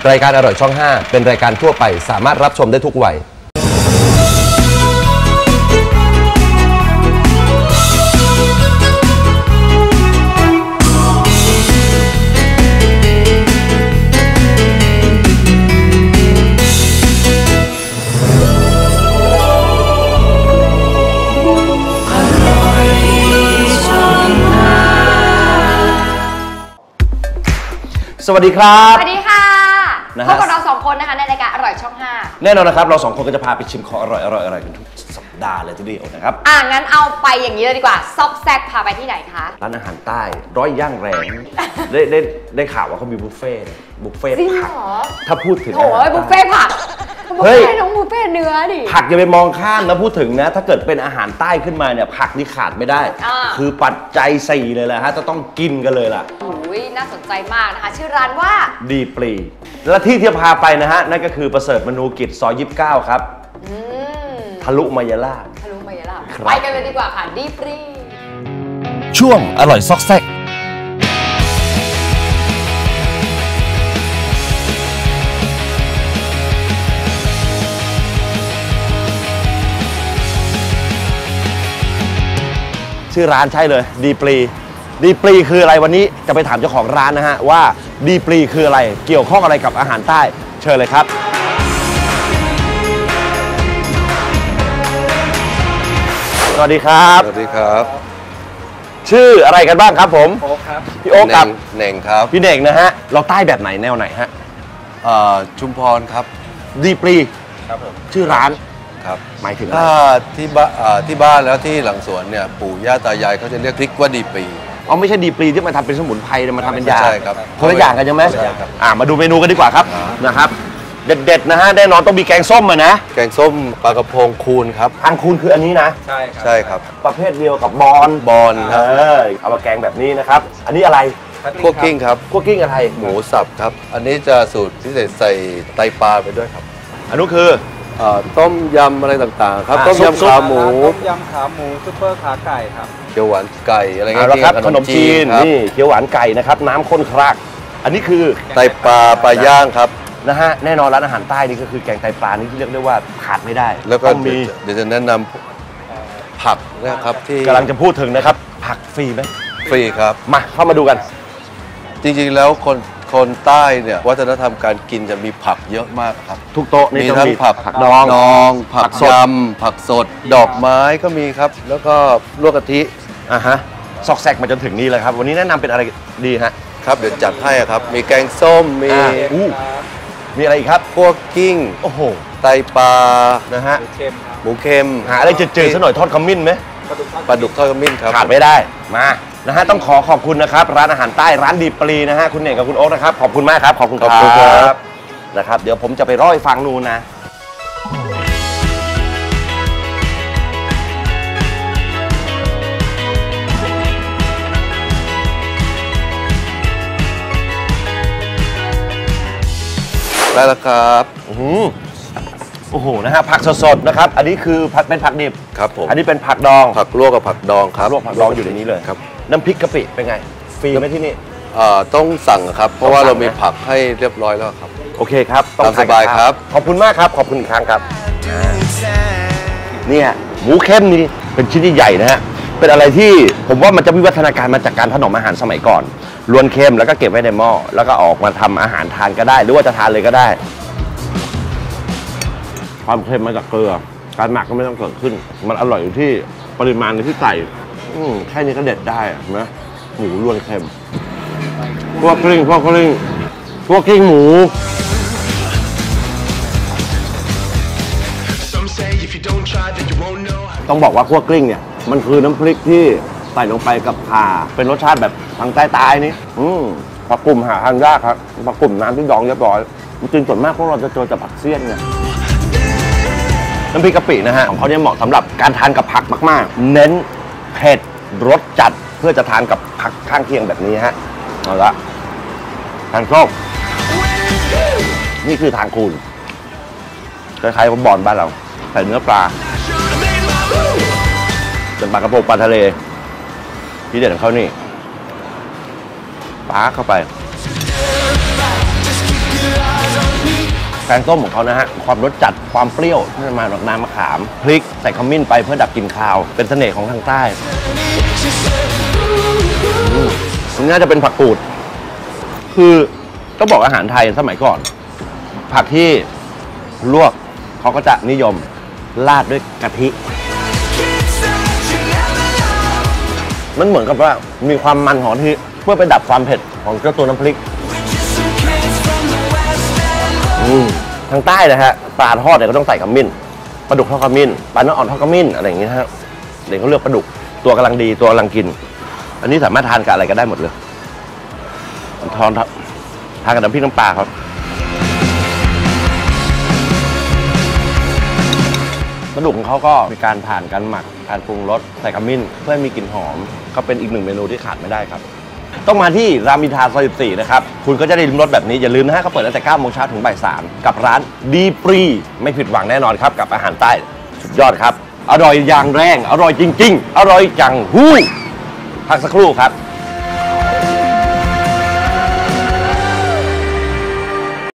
รายการอร่อยช่อง 5เป็นรายการทั่วไปสามารถรับชมได้ทุกวัยสวัสดีครับสวัสดีค่ะพบกับเรา2 คนนะคะในรายการอร่อยช่อง 5แน่นอนนะครับเรา2 คนก็จะพาไปชิมของอร่อยกันทุกสัปดาห์เลยทีเดียวนะครับงั้นเอาไปอย่างนี้เลยดีกว่าซอกแซกพาไปที่ไหนคะร้านอาหารใต้ร้อยย่างแรงได้ข่าวว่าเขามีบุฟเฟ่ผักถ้าพูดถึงโอ้ยบุฟเฟ่ผักบุฟเฟ่น้องบุฟเฟ่เนื้อดิผักอย่าไปมองข้ามนะพูดถึงนะถ้าเกิดเป็นอาหารใต้ขึ้นมาเนี่ยผักนี่ขาดไม่ได้คือปัจจัย4เลยแหละฮะจะต้องกินกันเลยล่ะน่าสนใจมากนะคะชื่อร้านว่าดีปรีและที่จะพาไปนะฮะนั่นก็คือประเสริฐมนูกิจซอย29ครับทะลุมายาลาไปกันเลยดีกว่าค่ะดีปรีช่วงอร่อยซอกแซกชื่อร้านใช่เลยดีปรีคืออะไรวันนี้จะไปถามเจ้าของร้านนะฮะว่าดีปรีคืออะไรเกี่ยวข้องอะไรกับอาหารใต้เชิญเลยครับสวัสดีครับสวัสดีครับชื่ออะไรกันบ้างครับผมโอ๊คครับพี่โอ๊คกับเน่งครับพี่เน่งนะฮะเราใต้แบบไหนแนวไหนฮะชุมพรครับดีปรีครับผมชื่อร้านครับหมายถึงถ้าที่บ้านแล้วที่หลังสวนเนี่ยปู่ย่าตายายเขาจะเรียกพริกว่าดีปรีไม่ใช่ดีปรีที่มาทำเป็นสมุนไพรมาทำเป็นยาใช่ครับคนละอย่างกันใช่ไหมมาดูเมนูกันดีกว่าครับนะครับเด็ดๆนะฮะแน่นอนต้องมีแกงส้มนะแกงส้มปลากระพงคูนครับทางคูนคืออันนี้นะใช่ครับประเภทเดียวกับบอนครับเอามาแกงแบบนี้นะครับอันนี้อะไรคั่วกิ้งครับคั่วกิ้งอะไรหมูสับครับอันนี้จะสูตรพิเศษใส่ไตปลาไปด้วยครับอันนู้นคือต้มยำอะไรต่างๆครับต้มยำขาหมูซุปเปอร์ขาไก่ครับเขียวหวานไก่อะไรเงี้ยขนมจีนนี่เขียวหวานไก่นะครับน้ำข้นครักอันนี้คือไตปลาย่างครับนะฮะแน่นอนร้านอาหารใต้นี่ก็คือแกงไตปลานี่ที่เรียกได้ว่าขาดไม่ได้แล้วก็เดี๋ยวจะแนะนำผักนะครับที่กำลังจะพูดถึงนะครับผักฟรีไหมฟรีครับมาเข้ามาดูกันจริงๆแล้วคนใต้เนี่ยวัฒนธรรมการกินจะมีผักเยอะมากครับทุกโต๊ะมีทั้งผักดองผักยำผักสดดอกไม้ก็มีครับแล้วก็ลวกกะทิซอกแซกมาจนถึงนี่เลยครับวันนี้แนะนำเป็นอะไรดีฮะครับเดี๋ยวจัดให้ครับมีแกงส้มมีอะไรอีกครับคั่วกิ้งโอ้โหไตปลานะฮะหมูเค็มหาอะไรจืดๆซะหน่อยทอดขมิ้นไหมปลาดุกทอดขมิ้นครับขาดไม่ได้มานะฮะต้องขอบคุณนะครับร้านอาหารใต้ร้านดีปรีนะฮะคุณเน่งกับคุณโอ๊คนะครับขอบคุณมากครับขอบคุณครับนะครับเดี๋ยวผมจะไปร่อยฟังนูนนะได้แล้วครับโอ้โหนะฮะผักสดๆนะครับอันนี้คือเป็นผักดิบครับผมอันนี้เป็นผักดองผักลวกกับผักดองครับลวกผักดองอยู่ในนี้เลยครับน้ำพริกกะปิเป็นไงฟรีไหมที่นี่ต้องสั่งครับเพราะว่าเรามีผักให้เรียบร้อยแล้วครับโอเคครับต้องสบายครับขอบคุณมากครับขอบคุณอีกครั้งครับเนี่ยหมูเข้มนี่เป็นชิ้นที่ใหญ่นะฮะเป็นอะไรที่ผมว่ามันจะวิวัฒนาการมาจากการถนอมอาหารสมัยก่อนล้วนเค็มแล้วก็เก็บไว้ในหม้อแล้วก็ออกมาทำอาหารทานก็ได้หรือว่าจะทานเลยก็ได้ความเค็มมาจากเกลือการหมักก็ไม่ต้องเกิดขึ้นมันอร่อยอยู่ที่ปริมาณที่ใส่แค่นี้ก็เด็ดได้นะหมูล้วนเค็มพวกกลิ้งหมูต้องบอกว่าคั่วกลิ้งเนี่ยมันคือน้ำพริกที่ใส่ลงไปกับข่าเป็นรสชาติแบบทางใต้ๆนี่ผักกลุ่มหาทานยากครับผักกลุ่มน้ำที่ดองเรียบร้อยจริงๆส่วนมากพวกเราจะเจอแต่ผักเสี้ยนเนี่ยน้ำพริกกะปินะฮะของเขาเนี่ยเหมาะสำหรับการทานกับผักมากๆเน้นเผ็ดรสจัดเพื่อจะทานกับผักข้างเคียงแบบนี้ฮะเอาละทานส้มนี่คือทางคูนคล้ายๆกับบอนบ้านเราใส่เนื้อปลาเป็นปลากระพงปลาทะเลที่เด็ดของเขานี่ปลาเข้าไปแกงส้มของเขานะฮะความรสจัดความเปรี้ยวที่มาจากน้ำมะขามพริกใส่ขมิ้นไปเพื่อดับกลิ่นคาวเป็นเสน่ห์ของทางใต้น่าจะเป็นผักกูดคือก็บอกอาหารไทยสมัยก่อนผักที่ลวกเขาก็จะนิยมราดด้วยกะทิมันเหมือนกับว่ามีความมันของกะทิเพื่อไปดับความเผ็ดของเจ้าตัวน้ำพริกทางใต้นะฮะปลาทอดเนี่ยก็ต้องใส่ขมิ้นปลาดุกทอดขมิ้นปลาเนื้ออ่อนทอดขมิ้นอะไรอย่างเงี้ยฮะเด็กเขาเลือกปลาดุกตัวกำลังดีตัวกำลังกินอันนี้สามารถทานกับอะไรก็ได้หมดเลยทานกับน้ำพริกน้ำปลาครับปลาดุกของเขาก็มีการผ่านการหมักการปรุงรสใส่ขมิ้นเพื่อให้มีกลิ่นหอมก็เป็นอีกหนึ่งเมนูที่ขาดไม่ได้ครับต้องมาที่รามอินทราซอย14นะครับคุณก็จะได้ลิ้มรสแบบนี้อย่าลืมนะฮะเขาเปิดตั้งแต่ 9 โมงเช้าถึงบ่าย 3กับร้านดีปรีไม่ผิดหวังแน่นอนครับกับอาหารใต้สุดยอดครับอร่อยอย่างแรงอร่อยจริงๆอร่อยจังหู้พักสักครู่ครับ